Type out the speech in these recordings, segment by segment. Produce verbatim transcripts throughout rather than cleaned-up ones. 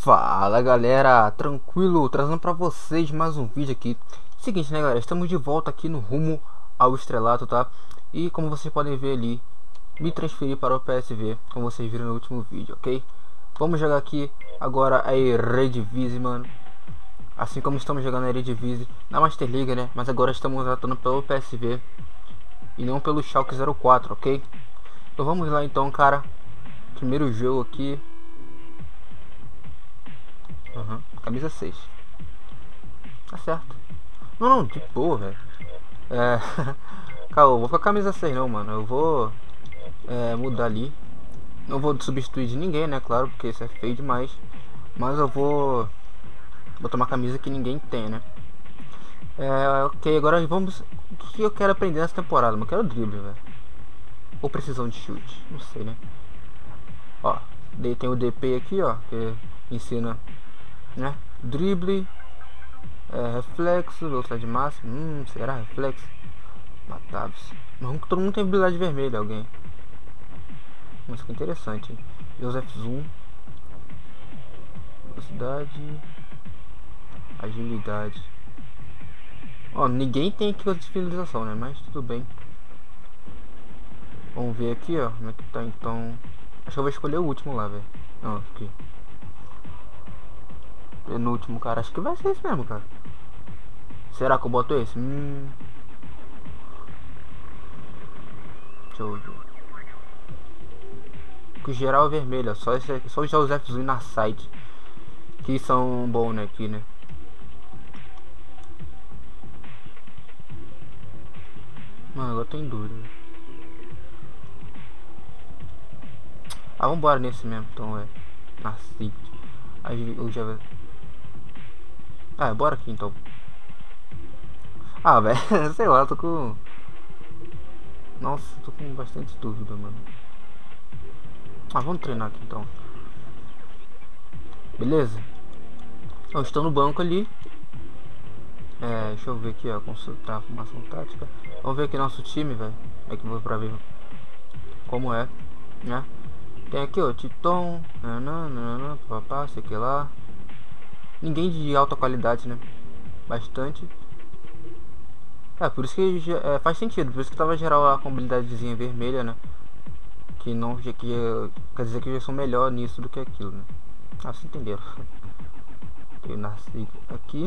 Fala galera, tranquilo, trazendo pra vocês mais um vídeo aqui. Seguinte, né galera, estamos de volta aqui no rumo ao estrelato, tá? E como vocês podem ver ali, me transferi para o P S V, como vocês viram no último vídeo, ok? Vamos jogar aqui agora a Eredivisie, mano. Assim como estamos jogando a Eredivisie na Master League, né? Mas agora estamos tratando pelo P S V e não pelo Schalke zero quatro, ok? Então vamos lá então, cara. Primeiro jogo aqui. Uhum. Camisa seis. Tá certo. Não, não, de boa, velho. É. Calma, eu vou com a camisa seis não, mano. Eu vou é, mudar ali. Não vou substituir de ninguém, né? Claro, porque isso é feio demais. Mas eu vou botar uma camisa que ninguém tem, né? É, ok, agora vamos. O que eu quero aprender nessa temporada? Eu quero drible, velho. Ou precisão de chute, não sei, né? Ó, daí tem o D P aqui, ó, que ensina, né? Drible, é, reflexo, velocidade máxima. Hum, será reflexo? Matáveis. Mas todo mundo tem habilidade vermelha, alguém. Isso que é interessante, hein? Joseph Zoom. Velocidade. Agilidade. Ó, ninguém tem aqui a finalização, né? Mas tudo bem. Vamos ver aqui, ó. Como é que tá então. Acho que eu vou escolher o último lá, velho. Não, aqui. Penúltimo, cara. Acho que vai ser esse mesmo, cara. Será que eu boto esse? Hum. Deixa eu ver. Que geral é vermelho, ó. Só, esse, só os Joseph Zoom na site que são bons, né? Aqui, né? Mano, agora tô em dúvida. Ah, vambora nesse mesmo, então é. Na site. Aí eu já. Ah, bora aqui então. Ah, velho, sei lá, tô com. Nossa, tô com bastante dúvida, mano. Ah, vamos treinar aqui então. Beleza? Eu estou no banco ali. É, deixa eu ver aqui, ó. Consultar a formação tática. Vamos ver aqui nosso time, velho. É que vou pra ver como é, né? Tem aqui, ó, Titon, nananana, papá, sei que lá. Ninguém de alta qualidade, né? Bastante. É, por isso que é, faz sentido, por isso que tava geral a comunidade vermelha, né? Que não, que quer dizer que eu sou melhor nisso do que aquilo, né? Ah, vocês entenderam. Eu nasci aqui.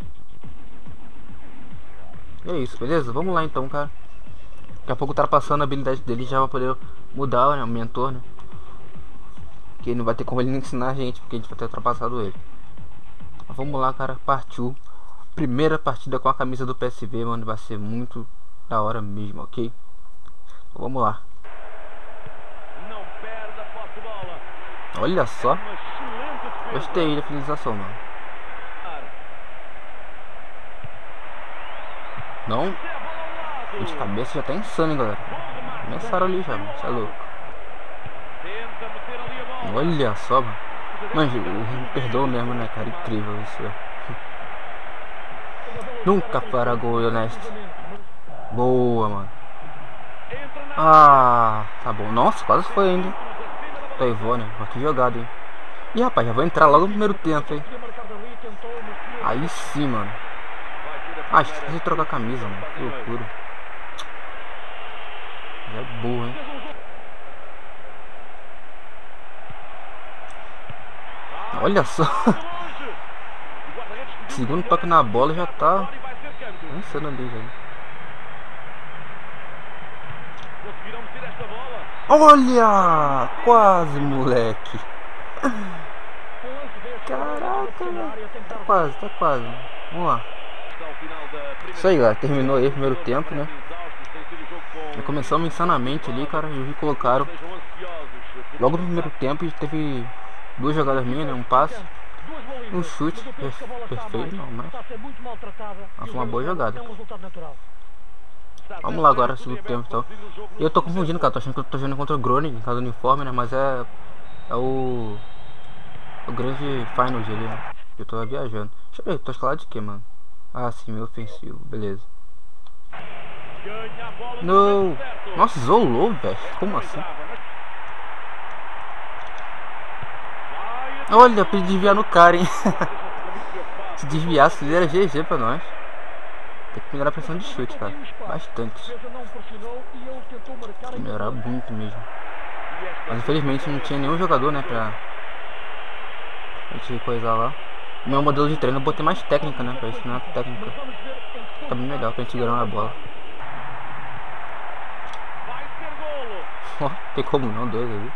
E é isso, beleza? Vamos lá então, cara. Daqui a pouco tá passando a habilidade dele, já vai poder mudar, né? O mentor, né? Que não vai ter como ele ensinar a gente, porque a gente vai ter ultrapassado ele. Mas vamos lá, cara, partiu. Primeira partida com a camisa do P S V, mano, vai ser muito da hora mesmo, ok? Então, vamos lá. Olha só. Gostei da finalização, mano. Não. De cabeça já tá insano, hein, galera. Começaram ali já, mano. Você é louco. Olha só, mano. Mas me perdoa mesmo, né, cara? Incrível isso, velho. Nunca fará gol, honesto. Boa, mano. Ah, tá bom. Nossa, quase foi ainda. Toivô, né? Que jogada, hein? Ih, rapaz, já vou entrar logo no primeiro tempo, hein? Aí sim, mano. Ah, esqueci de trocar a camisa, mano. Que loucura. É boa, hein? Olha só. Segundo toque na bola já tá insano ali, velho. Olha! Quase, moleque. Caraca, velho. Tá quase, tá quase. Vamos lá. Isso aí, galera. Terminou aí o primeiro tempo, né? Já começamos insanamente ali, cara. E colocaram. Logo no primeiro tempo teve duas jogadas minhas, né? Um passe. Um chute perfeito, não, mas foi uma boa jogada. Vamos lá agora, segundo tempo então. E eu tô confundindo, cara, tô achando que eu tô jogando contra o Groningen, em casa do uniforme, né? Mas é. É o. O grande Finals ali, né? Eu tô viajando. Deixa eu ver, tô escalado de quê, mano? Ah, sim, meu ofensivo, beleza. Não! Nossa, isolou, velho. Como assim? Olha, pra desviar no cara, hein? Se desviasse, ele era G G pra nós. Tem que melhorar a pressão de chute, cara. Bastante. Tem que melhorar muito mesmo. Mas infelizmente não tinha nenhum jogador, né, pra a gente coisar lá. No meu modelo de treino eu botei mais técnica, né, pra ensinar a técnica. Tá bem melhor pra gente ganhar a bola. Ó, oh, tem como não, dois ali.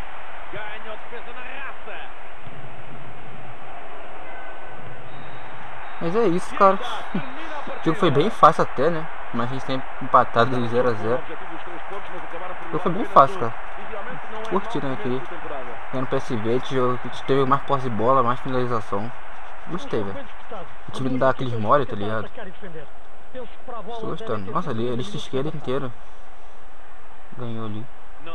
Mas é isso, cara. O jogo foi bem fácil até, né? Mas a gente tem empatado de zero a zero. O jogo foi bem fácil, cara. Curti, né, aqui. Ganhando P S V, a gente teve mais posse de bola, mais finalização. Gostei, velho. O time não dá aqueles mole, tá ligado? Estou gostando. Nossa, ali, a lista esquerda inteira ganhou ali.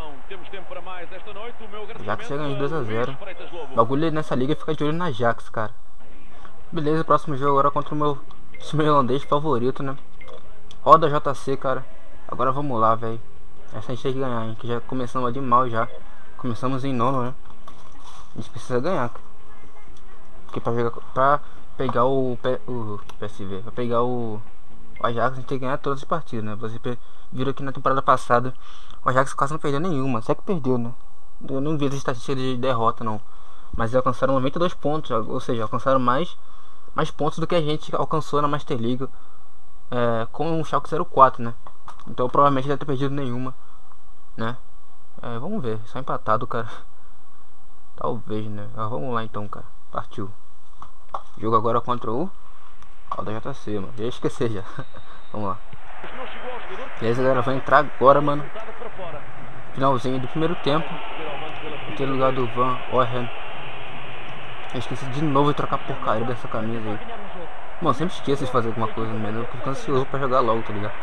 Jax chega em dois a zero. O bagulho nessa liga fica de olho na Jax, cara. Beleza, próximo jogo agora contra o meu time irlandês favorito, né? Roda J C, cara. Agora vamos lá, velho. Essa a gente tem que ganhar, hein? Que já começamos de mal já. Começamos em nono, né? A gente precisa ganhar, cara. Porque pra, jogar, pra pegar o, o P S V, pra pegar o, o Ajax, a gente tem que ganhar todas as partidas, né? Você viram aqui na temporada passada, o Ajax quase não perdeu nenhuma. Só que perdeu, né? Eu não vi as estatísticas de derrota, não. Mas eles alcançaram noventa e dois pontos, ou seja, alcançaram mais, mais pontos do que a gente alcançou na Master League é, com o Schalke zero quatro, né? Então provavelmente deve ter perdido nenhuma, né? É, vamos ver, só empatado, cara. Talvez, né? Mas vamos lá então, cara. Partiu. Jogo agora contra o Roda J C, mano. Já ia esquecer já. Vamos lá. Beleza, galera. Vai entrar agora, mano. Finalzinho do primeiro tempo. Tem lugar do Van Orhen. Eu esqueci de novo de trocar a porcaria dessa camisa aí. Mano, sempre esqueço de fazer alguma coisa no menu, porque eu fico ansioso pra jogar logo, tá ligado?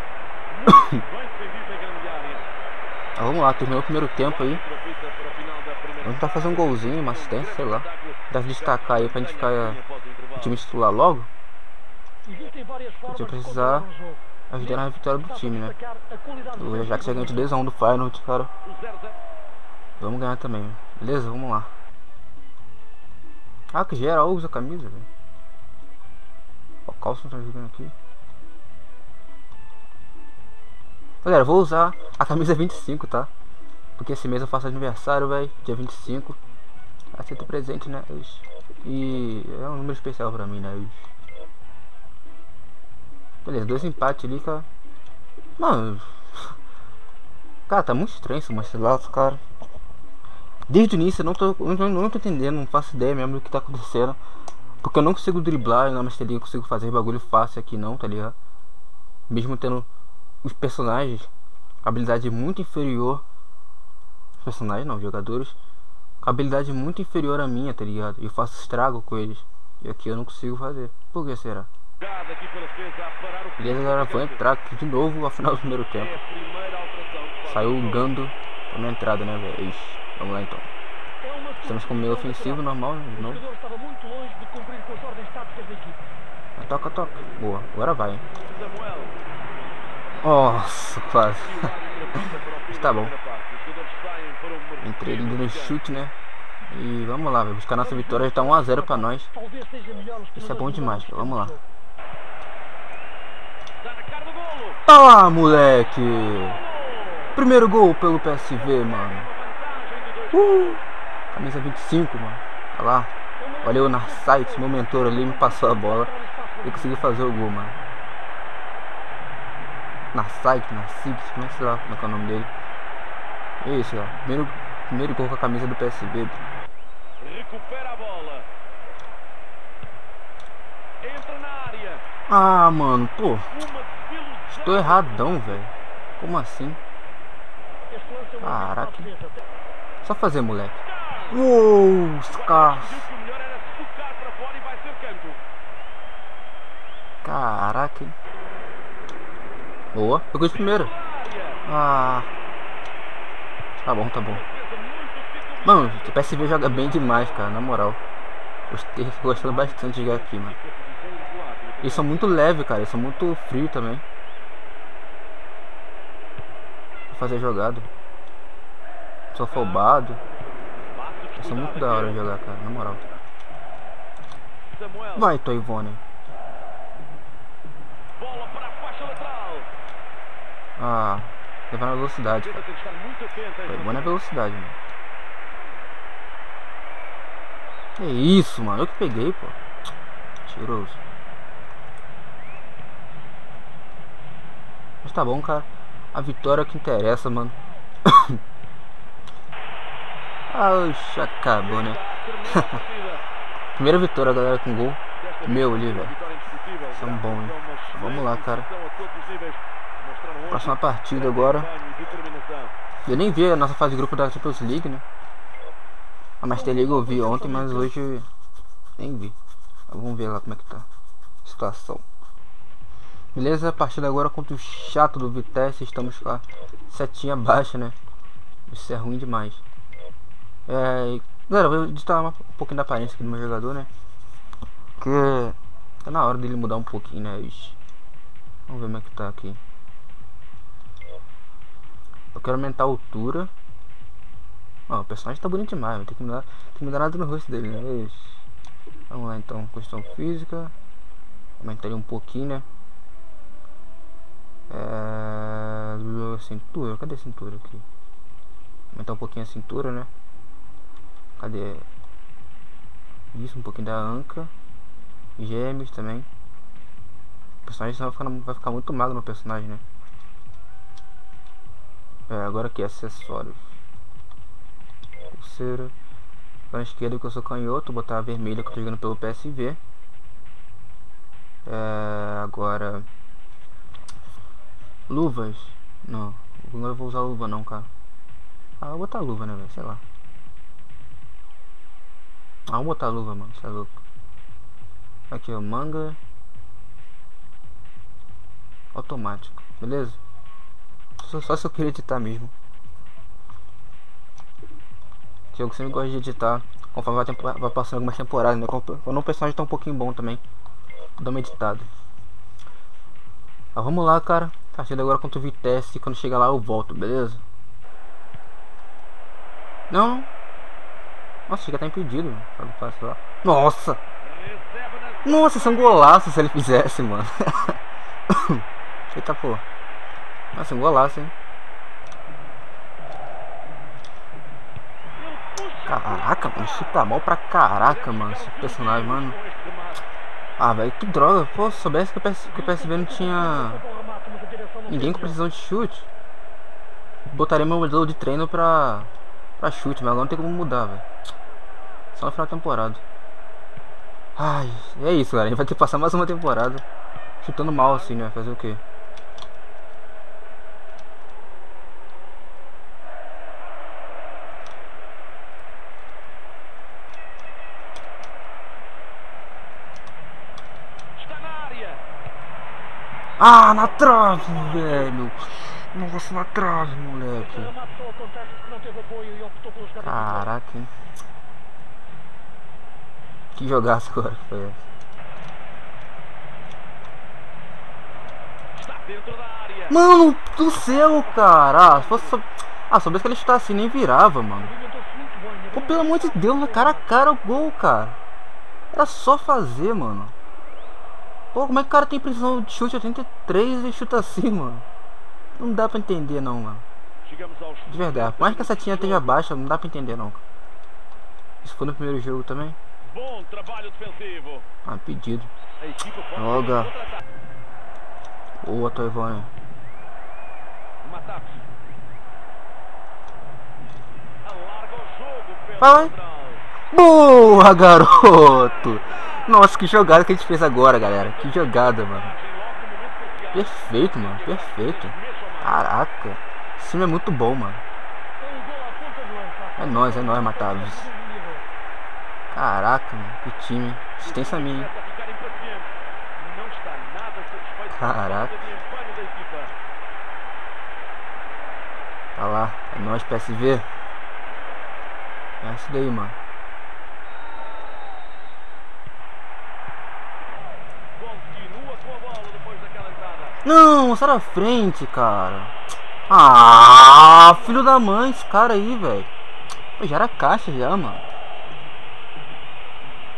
Ah, vamos lá, terminou o primeiro tempo aí. Vamos tentar fazer um golzinho, uma assistência, sei lá. Deve destacar aí pra gente ficar o time titular logo. A gente vai precisar ajudar na vitória do time, né? O Ajax já ganhou de dois a um do Feyenoord, cara. Vamos ganhar também, beleza? Vamos lá. Ah, que geral usa a camisa, velho. O Carlson tá jogando aqui. Galera, vou usar a camisa vinte e cinco, tá? Porque esse mês eu faço aniversário, velho. Dia vinte e cinco. Aceito presente, né? E é um número especial pra mim, né? Beleza, dois empates ali, cara. Mano. Cara, tá muito estranho esse Marcelato, cara. Desde o início eu não tô, eu não, não tô entendendo, não faço ideia mesmo do que tá acontecendo. Porque eu não consigo driblar na Master League, eu consigo fazer bagulho fácil aqui não, tá ligado? Mesmo tendo os personagens, habilidade muito inferior. Os personagens não, jogadores, habilidade muito inferior à minha, tá ligado? Eu faço estrago com eles. E aqui eu não consigo fazer. Por que será? Beleza, galera, vou entrar aqui de novo ao final do primeiro tempo. Saiu o Gando pra minha entrada, né, velho? Vamos lá então. Estamos com o meio ofensivo normal, né? De novo. Toca, toca. Boa, agora vai, hein? Nossa, quase. Mas tá bom. Entrei ali no chute, né? E vamos lá, véio. Buscar nossa vitória. Já tá um a zero pra nós. Isso é bom demais, véio. Vamos lá. Ah, moleque! Primeiro gol pelo P S V, mano. Uh! Camisa vinte e cinco, mano. Olha lá. Olha o Narsait, meu mentor ali, me passou a bola. Eu consegui fazer o gol, mano. Narsait, Narsig, não sei lá como é que é o nome dele. É isso, ó. Primeiro, primeiro gol com a camisa do P S V. Recupera a bola. Entra na área. Ah, mano, pô. Estou erradão, velho. Como assim? Caraca. Só fazer, moleque. Uou, Scar. Caraca. Boa, pegou de primeira. Ah. Tá bom, tá bom. Mano, o P S V joga bem demais, cara, na moral. Gostei, gostando bastante de jogar aqui, mano. Eles são muito leves, cara, eles são muito frios também. Vou fazer jogada. Sou afobado. Isso é muito da hora de jogar, cara, na moral. Vai, Toivone. Ah, levar na velocidade, cara. Toivone é velocidade, mano. Que isso, mano. Eu que peguei, pô. Cheiroso. Mas tá bom, cara. A vitória é o que interessa, mano. Ah, oxe, acabou, né? Primeira vitória, galera, com gol. Meu ali, velho. São bons, hein? Vamos lá, cara. Próxima partida agora. Eu nem vi a nossa fase de grupo da Champions League, né? A Master League eu vi ontem, mas hoje nem vi. Vamos ver lá como é que tá a situação. Beleza, partida agora contra o chato do Vitesse. Estamos com a setinha baixa, né? Isso é ruim demais. É, galera, eu vou editar um pouquinho da aparência aqui do meu jogador, né? Porque tá na hora dele mudar um pouquinho, né? Ixi. Vamos ver como é que tá aqui. Eu quero aumentar a altura. Ó, o personagem tá bonito demais, vai ter que mudar, tem que mudar nada no rosto dele, né? Ixi. Vamos lá então, questão física. Aumentar ele um pouquinho, né? É... Cintura, cadê a cintura aqui? Aumentar um pouquinho a cintura, né? Cadê? Isso, um pouquinho da anca. Gêmeos também. O personagem vai ficar, vai ficar muito magro no personagem, né? É, agora aqui, acessórios. Pulseira. Para a esquerda que eu sou canhoto, botar a vermelha que eu tô jogando pelo P S V. É, agora... Luvas. Não, não vou usar luva não, cara. Ah, vou botar luva, né, velho? Sei lá. Ah, vou botar luva, mano. Você é louco. Aqui, ó. Manga. Automático. Beleza? Só, só se eu queria editar mesmo. Que eu sempre gosto de editar. Conforme vai, vai passando algumas temporadas, né? Quando o personagem tá um pouquinho bom também. Vou dar uma editada. Ah, vamos lá, cara. Partida agora contra o Vitesse. Quando chegar lá eu volto, beleza? Não. Nossa, chega a tá impedido. Lá. Nossa! Nossa, isso é um golaço se ele fizesse, mano. Eita, pô. Nossa, um golaço, hein? Caraca, mano. Chuta mal pra caraca, mano. Esse personagem, mano. Ah, velho, que droga. Pô, se soubesse que o, P S, que o P S V não tinha ninguém com precisão de chute, botaria meu modelo de treino pra, pra chute, mas agora não tem como mudar, velho. Só no final da temporada. Ai, é isso, galera. A gente vai ter que passar mais uma temporada chutando mal assim, né? Fazer o quê? Ah, na trave, velho. Nossa, na trave, moleque. Caraca, hein? Que jogaço agora que foi essa? Mano do céu, cara. Ah, se fosse... ah, soubesse que ele chutar assim, nem virava, mano. Pô, pelo amor de Deus, na cara a cara o gol, cara. Era só fazer, mano. Pô, como é que o cara tem precisão de chute oitenta e três e chuta assim, mano? Não dá pra entender não, mano. De verdade, por mais que a setinha esteja baixa, não dá pra entender não. Isso foi no primeiro jogo também? Bom trabalho defensivo. Ah, pedido. Joga. Boa, Toivone. Vai. Boa, garoto. Nossa, que jogada que a gente fez agora, galera. Que jogada, mano. Perfeito, mano. Perfeito. Caraca. Esse time é muito bom, mano. É nóis, é nóis, Matados. Caraca, mano. Que time. Assistência minha, hein? Caraca. Tá lá. É nóis, P S V. É isso daí, mano. Não, sai da frente, cara. Ah, filho da mãe, esse cara aí, velho. Já era caixa já, mano.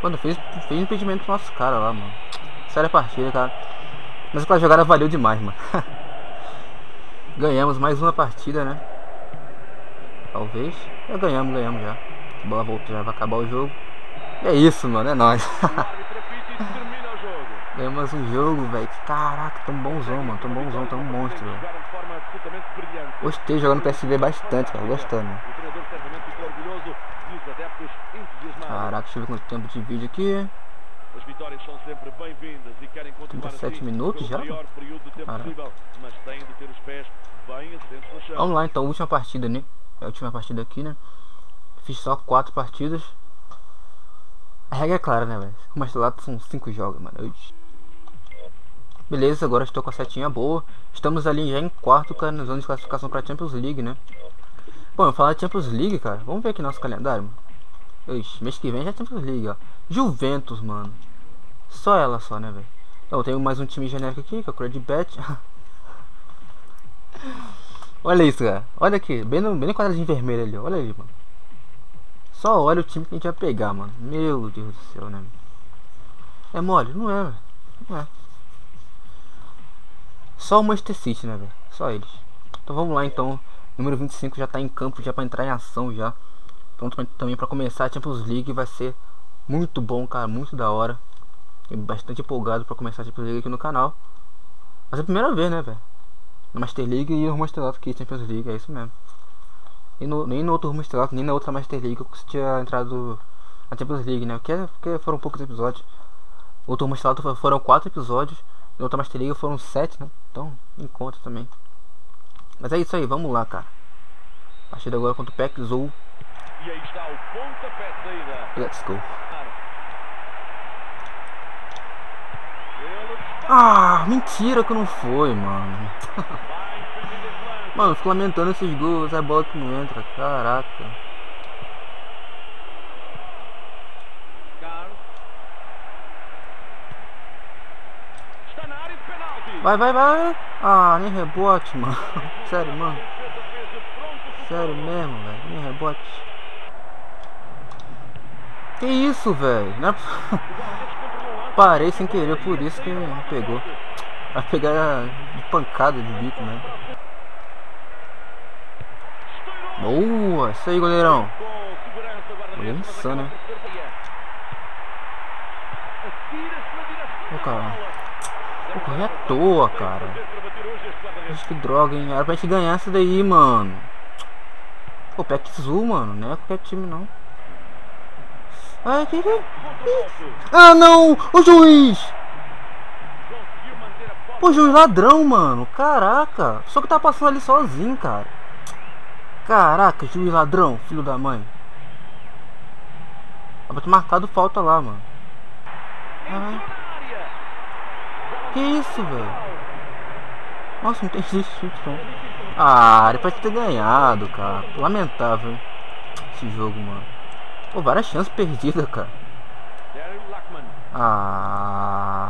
Mano, fez, fez impedimento pro nosso cara lá, mano. Sério a partida, cara. Mas aquela jogada valeu demais, mano. Ganhamos mais uma partida, né? Talvez. Já ganhamos, ganhamos já. A bola voltou, já vai acabar o jogo. E é isso, mano, é nóis. Ganhamos um jogo, velho. Caraca, tão bonzão, mano. Tão bonzão, tão um monstro, velho. Gostei jogando P S V bastante, cara. Gostando. Caraca, deixa eu ver quanto tempo de vídeo aqui. As vitórias são sempre bem-vindas e querem continuar trinta e sete assim minutos já? pelo maior período de tempo Caraca. possível, mas têm de ter os pés bem assentes no chão. Vamos lá então, última partida, né? É a última partida aqui, né? Fiz só quatro partidas. A regra é clara, né, velho? Mas lá são cinco jogos, mano. Eu... Beleza, agora estou com a setinha boa. Estamos ali já em quarto, cara, na zona de classificação para Champions League, né? Bom, eu falar de Champions League, cara. Vamos ver aqui nosso calendário, mano. Ixi, mês que vem já é Champions League, ó. Juventus, mano. Só ela só, né, velho? Então, eu tenho mais um time genérico aqui, que é o Credibet. Olha isso, cara. Olha aqui, bem no, bem no quadradinho vermelho ali, ó. Olha ali, mano. Só olha o time que a gente vai pegar, mano. Meu Deus do céu, né? É mole? Não é, velho. Não é. Só o Manchester City, né, velho? Só eles. Então vamos lá, então. Número vinte e cinco já tá em campo, já pra entrar em ação já. Pronto também pra começar a Champions League. Vai ser muito bom, cara. Muito da hora. Tô bastante empolgado pra começar a Champions League aqui no canal. Mas é a primeira vez, né, velho? Na Master League e no Rumo Estrelato aqui, Champions League, é isso mesmo. E no, nem no outro Rumo Estrelato, nem na outra Master League eu tinha entrado na Champions League, né? Porque, porque foram poucos episódios. O outro Rumo Estrelato foram quatro episódios. Na outra Master League foram sete, né? Então, em conta também. Mas é isso aí, vamos lá, cara. Partida agora contra o P E C Zou. E aí está o pontapé de saída. Let's go. Ah, mentira que não foi, mano. Mano, eu fico lamentando esses gols, é bola que não entra, caraca. Está na área de penalti. Vai, vai, vai. Ah, nem rebote, mano. Sério, mano. Sério mesmo, velho. Nem rebote. Que isso, velho? Não é... Parei sem querer, por isso que não pegou. Vai pegar de pancada de bico, né? Boa, isso aí, goleirão. Goleiro insano, né? Ô, cara. Pô, corri à toa, cara. Acho que droga, hein? Era pra gente ganhar essa daí, mano. Pô, P E C Zou, mano. Não é qualquer time, não. Ai, que que... Ah, não! O juiz! Pô, juiz ladrão, mano. Caraca. Só que tá passando ali sozinho, cara. Caraca, juiz ladrão, filho da mãe. Tava ter marcado falta lá, mano. Ai. Que isso, velho? Nossa, não tem chute, não. Ah, ele pode ter ganhado, cara. Lamentável, hein? Esse jogo, mano. Pô, várias chances perdidas, cara. Ah.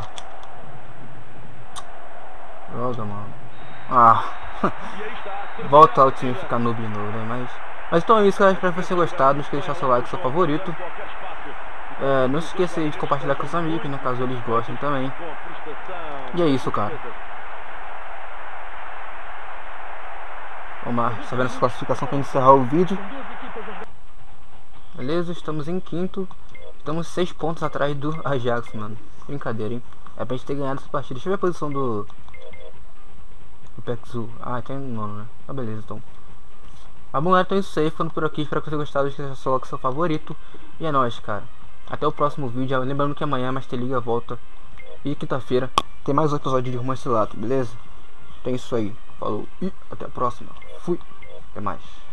Droga, mano. Ah. Volta ao time ficar noob de novo, né? Mas, mas então é isso, cara. Espero que vocês tenham gostado. Não esqueça de deixar seu like, seu favorito. É, não se esqueça de compartilhar com os amigos, né? Caso eles gostem também. E é isso, cara. Vamos lá, só vendo essa classificação para encerrar o vídeo. Beleza, estamos em quinto. Estamos seis pontos atrás do Ajax, mano. Brincadeira, hein? É pra gente ter ganhado essa partida. Deixa eu ver a posição do... do P E C Zou. Ah, tem nono, né? Tá, beleza, então. Mas bom, galera, então é isso aí. Ficando por aqui. Espero que vocês tenham gostado. Deixa seu like, seu favorito. E é nóis, cara. Até o próximo vídeo. Lembrando que amanhã a Master League volta. E quinta-feira tem mais um episódio de Rumo Estrelato, beleza? Então é isso aí. Falou e até a próxima. Fui. Até mais.